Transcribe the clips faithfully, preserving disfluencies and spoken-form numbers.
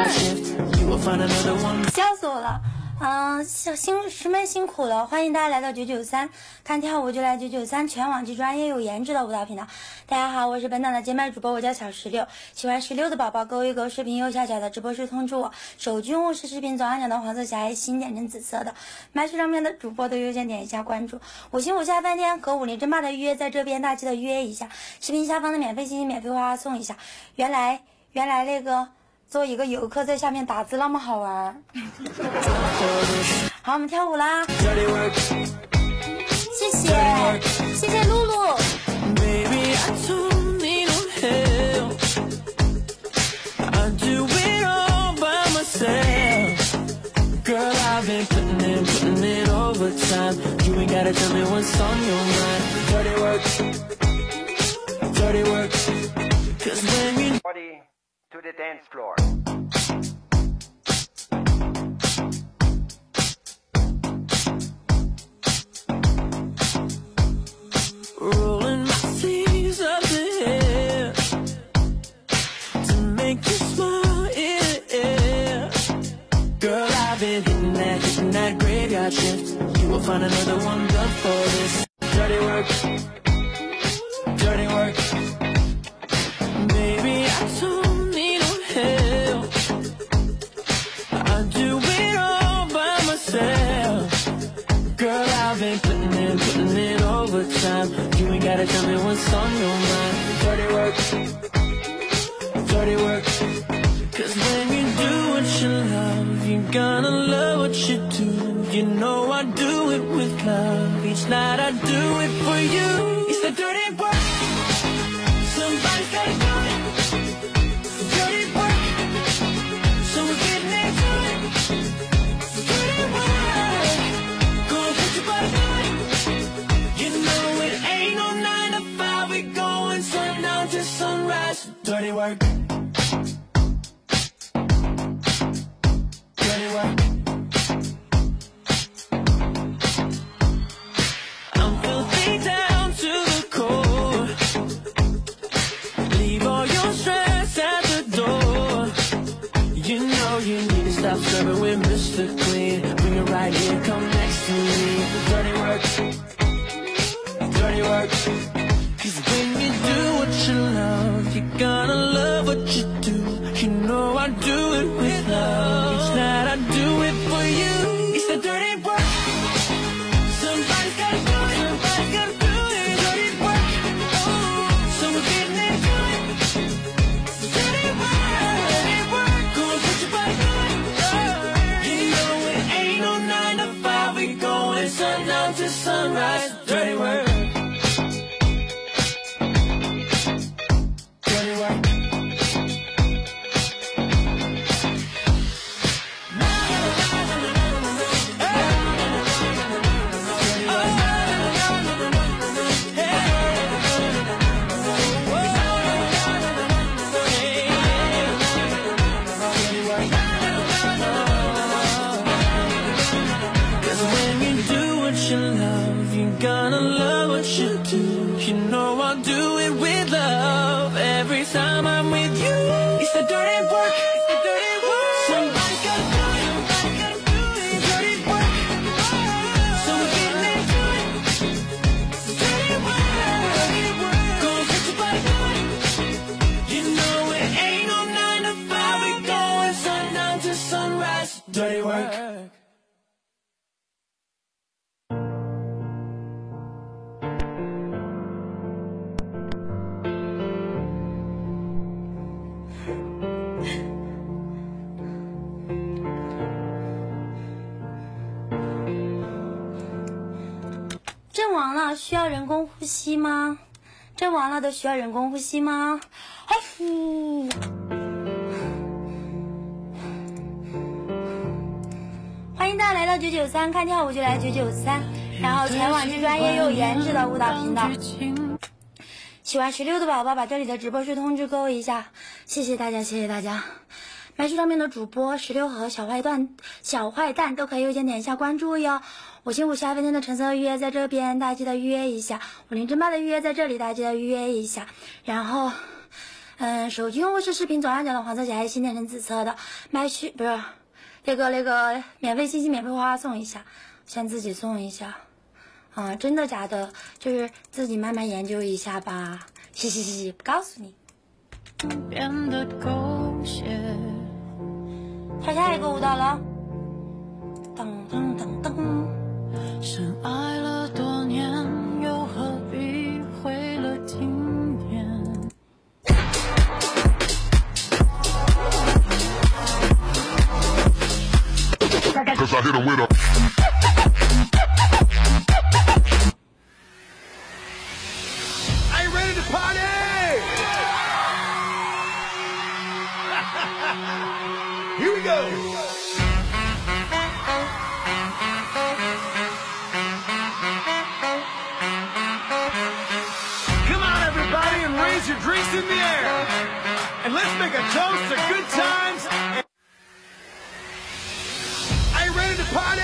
笑死我了。嗯，小辛师妹辛苦了，欢迎大家来到九九三，看跳舞就来九九三，全网最专业有颜值的舞蹈频道。大家好，我是本档的接麦主播，我叫小石榴。喜欢石榴的宝宝勾一勾视频右下角的直播室通知我，手机用户是视频左上角的黄色小爱心点成紫色的，麦序上面的主播都优先点一下关注。五星五下饭店和武林争霸的预约在这边，大家记得预约一下。视频下方的免费信息、免费花送一下。原来原来那个。做一个游客在下面打字那么好玩。好，我们跳舞啦！谢谢，谢谢露露。 To the dance floor. Rolling my sleeves up the hair to make you smile, yeah. Girl, I've been hitting that, hitting that graveyard shift. You will find another one done for this. Dirty work, dirty work. Baby, I told you ain't gotta tell me what's on your mind. Dirty work, dirty work. Cause when you do what you love, you're gonna love what you do. You know I do it with love. Each night I do it for you. It's the dirty work. Somebody's gotta do it. Dirty work. So we're getting into it. Dirty work. Go and put your body on it. You know it ain't no nine to five. We going sundown to sunrise. Dirty work. Dirty work. I'm filthy down to the core. Leave all your stress at the door. You know you need to stop serving with Mister Clean. Bring it right here, come next to me. Dirty work. Dirty work. Cause when you do what you love, you're gonna love what you do. You know I do it with love. Each night I do it for you. It's the dirty work. Somebody's gotta do it. Somebody's gotta do it. Dirty work. Oh, so we're getting into it. Dirty work. Dirty work. Go and put your body on it. You know it ain't no nine to five. We going sundown to sunrise. Dirty work. Gonna love what you do. You know I'll do it with love. Every time I'm with you, it's the dirty work. It's the dirty work. Somebody's gotta do it. Somebody's gotta do it. Dirty work. So we're getting into it. Dirty work. Dirty work. Go and put your body on it. You know it ain't no nine to five. We going sundown to sunrise. Dirty work. 阵亡了，需要人工呼吸吗？阵亡了的需要人工呼吸吗？哎呼！欢迎大家来到九九三，看跳舞就来九九三，然后全网最专业又有颜值的舞蹈频道。喜欢十六的宝宝把这里的直播室通知勾一下，谢谢大家，谢谢大家。麦序上面的主播十六和小坏蛋、小坏蛋都可以右键点一下关注哟。五星五下饭店的橙色预约在这边，大家记得预约一下。武林争霸的预约在这里，大家记得预约一下。然后， 嗯，手机用户是视频左上角的黄色小爱心点成紫色的，买需不是那个那个免费信息免费花送一下，先自己送一下。啊，真的假的？就是自己慢慢研究一下吧。嘻嘻嘻，不告诉你。 变得狗血。 跳下一个舞蹈了。噔噔噔噔。 深爱了多年，又何必毁了经典 ？Cause I hit him with a Are you ready to party? Here we go. Come on, everybody, and raise your drinks in the air. And let's make a toast to good times. Are you ready to party?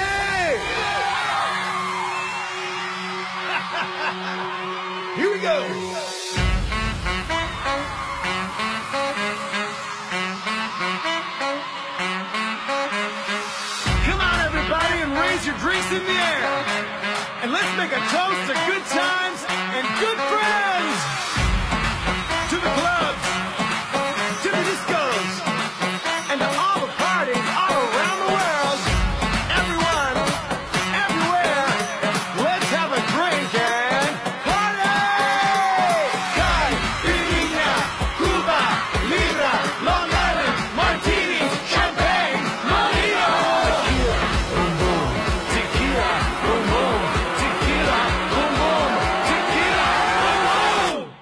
Here we go. Come on, everybody, and raise your drinks in the air. And let's make a toast to good times and good friends. To the clubs, to the discos, and to all the parties all around the world. Everyone, everywhere, let's have a drink and party! Caipirinha, Cuba, Libra, Long Island, Martinis, Champagne, Molino. Tequila, boom boom, tequila, boom boom, tequila, boom boom.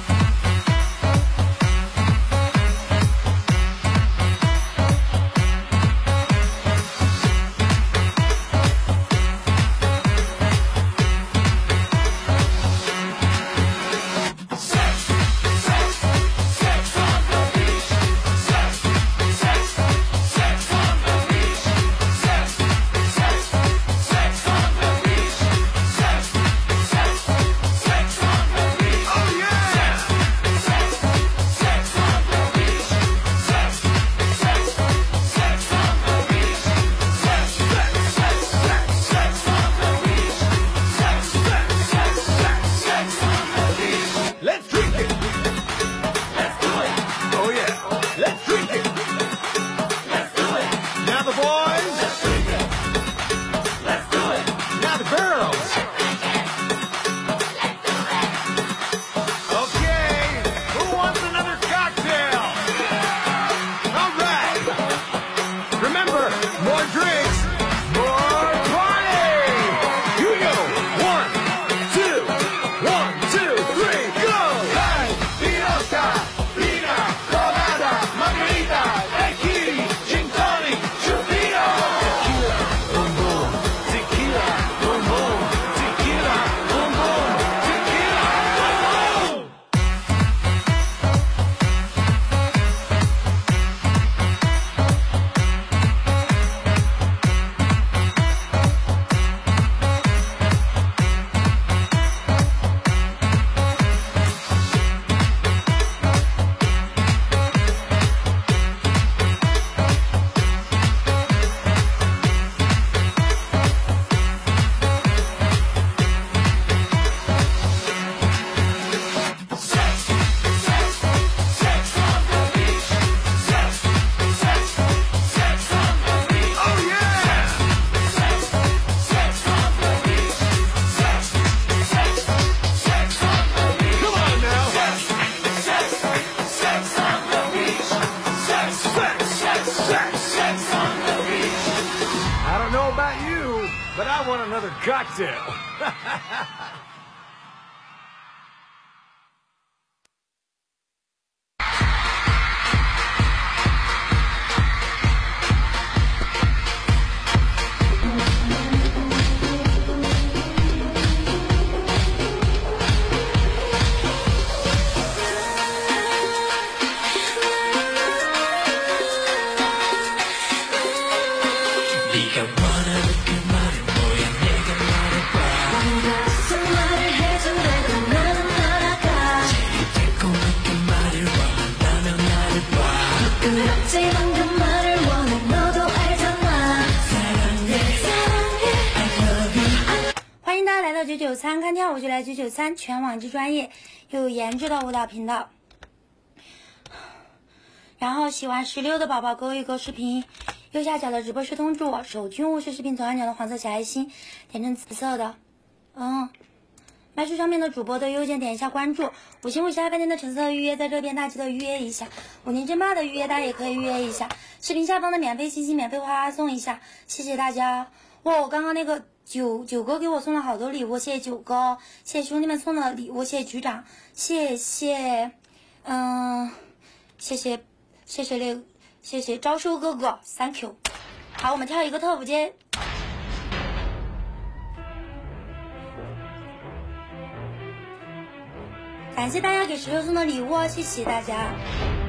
Oh yeah! Let's drink it. Let's do it. Oh yeah. Let's drink it. Let's do it. Now the boys. Let's drink it. Let's do it. Now the girls. Okay. Who wants another cocktail? All right. Remember, more drinks, more party. Here we go. One, two, one, two, three, go. Hey, Pirota, Pina, Colada, Margarita, Tequila, Gin Tonic, Chupino. Tequila, boom boom, tequila, boom boom, tequila, boom boom, tequila, boom boom. Oh yeah! Come on now. Sex, sex on the beach. Sex, sex, sex, sex, sex on the beach. I don't know about you, but I want another cocktail. 네가 원하는 그 말은 뭐야 내가 말해봐 정말 해주라고 나는 날아가 제일 달콤한 그 말을 원한다 지만큼 말을 원해 너도 알잖아 사랑해 사랑해 I love you 欢迎大家来到九九三，看跳舞就来九九三，全网最专业又有颜值的舞蹈频道。然后喜欢十六的宝宝勾一勾视频右下角的直播室通知我，手军务是视频左上角的黄色小爱心，点成紫色的。嗯，麦序上面的主播的右键点一下关注，五星五十二饭店的橙色预约在这边，大家记得预约一下。五年争霸的预约大家也可以预约一下，视频下方的免费信息免费花花送一下，谢谢大家。哇，我刚刚那个九九哥给我送了好多礼物，谢谢九哥，谢谢兄弟们送的礼物，谢谢局长，谢谢，嗯，谢谢。谢谢六，谢谢招收哥哥 ，Thank you。好，我们跳一个特舞街。感谢大家给石榴送的礼物，谢谢大家。